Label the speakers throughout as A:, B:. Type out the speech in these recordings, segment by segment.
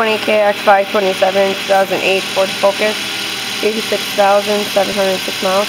A: 2020 KX527 2008 Ford Focus, 86,706 miles.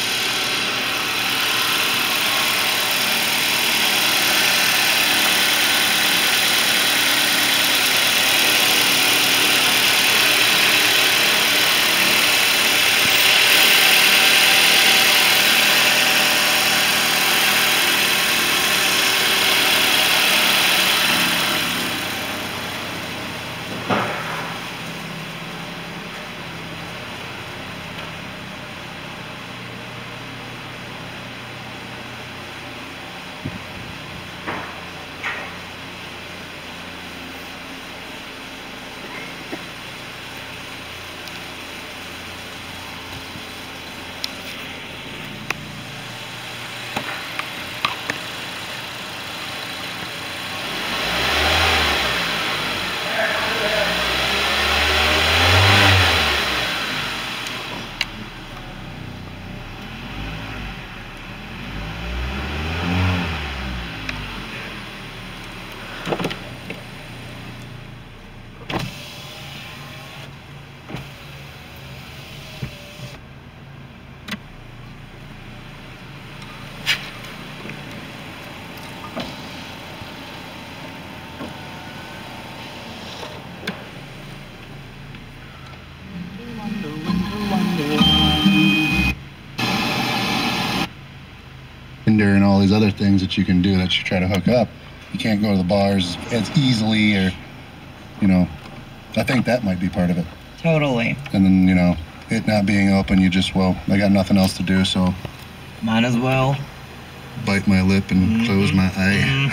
B: And all these other things that you can do that you try to hook up, you can't go to the bars as easily, or, you know, I think that might be part of it.
C: Totally.
B: And then, you know, it not being open, you just, well, I got nothing else to do, so
C: might as well
B: bite my lip and close my eye.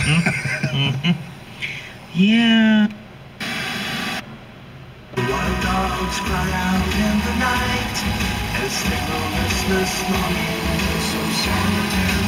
C: Yeah.
D: The wild dogs cry out in the night as they go restless longing, so solitary.